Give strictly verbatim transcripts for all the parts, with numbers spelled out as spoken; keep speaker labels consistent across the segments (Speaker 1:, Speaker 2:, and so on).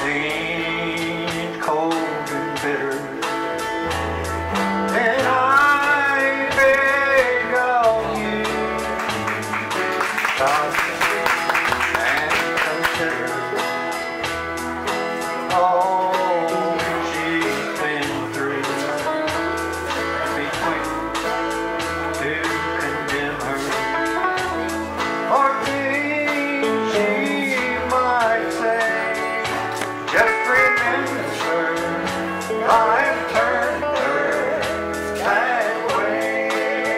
Speaker 1: seemed cold and bitter, and I beg of you, stop and consider all she's been through, and be quick to condemn her for things she might say. Just remember, I've turned her that way.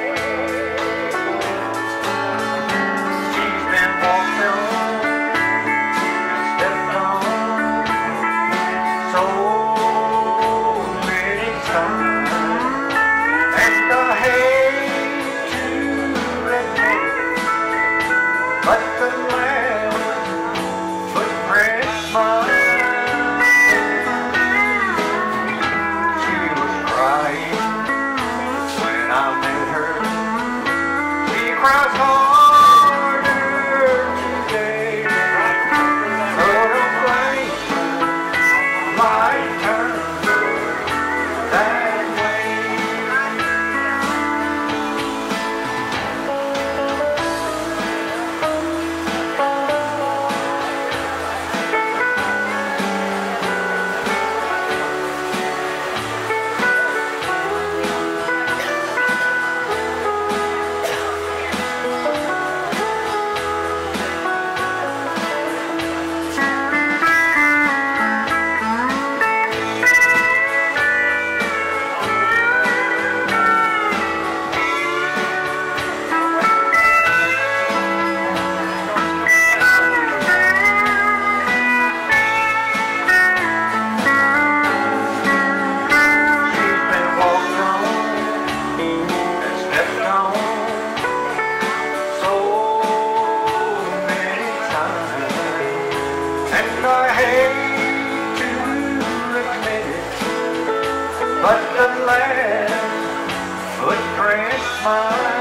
Speaker 1: She's been walked on and stepped on so many times, and I hate to admit it, but the last footprint mine. Cries harder today, so don't blame my turn that way. And I hate to admit it, but the last footprint mine.